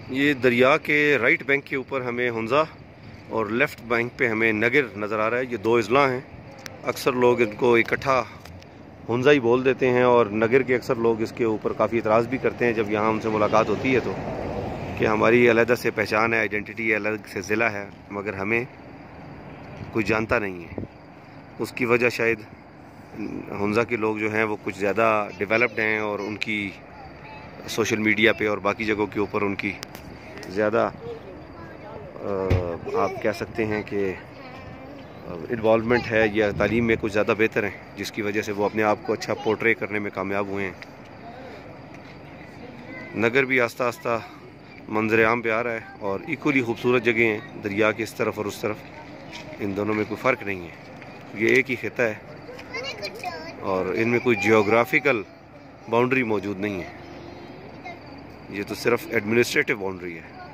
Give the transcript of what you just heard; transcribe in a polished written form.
یہ دریا کے رائٹ بینک کے اوپر ہمیں ہنزا اور لیفٹ بینک پہ ہمیں نگر نظر آ رہا ہے. یہ دو اضلاع ہیں. اکثر لوگ ان کو اکٹھا ہنزا ہی بول دیتے ہیں، اور نگر کے اکثر لوگ اس کے اوپر کافی اعتراض بھی کرتے ہیں جب یہاں ان سے ملاقات ہوتی ہے تو، کہ ہماری علیحدہ سے پہچان ہے، آئیڈینٹی ہے، الگ سے ضلع ہے، مگر ہمیں کوئی جانتا نہیں ہے. اس کی وجہ شاید ہنزا کے لوگ جو ہیں وہ کچھ زیادہ ڈیولپڈ ہیں، اور ان کی سوشل میڈیا پہ اور باقی جگہوں کے اوپر ان کی زیادہ آپ کہہ سکتے ہیں کہ انوالومنٹ ہے، یا تعلیم میں کچھ زیادہ بہتر ہیں، جس کی وجہ سے وہ اپنے آپ کو اچھا پورٹرے کرنے میں کامیاب ہوئے ہیں. نگر بھی آہستہ آہستہ منظر عام پہ آ رہا ہے، اور ایکولی خوبصورت جگہیں ہیں. دریا کے اس طرف اور اس طرف ان دونوں میں کوئی فرق نہیں ہے، یہ ایک ہی خطہ ہے، اور ان میں کوئی جیوگرافیکل باؤنڈری موجود نہیں ہے. یہ تو صرف ایڈمنسٹریٹو باؤنڈری ہے.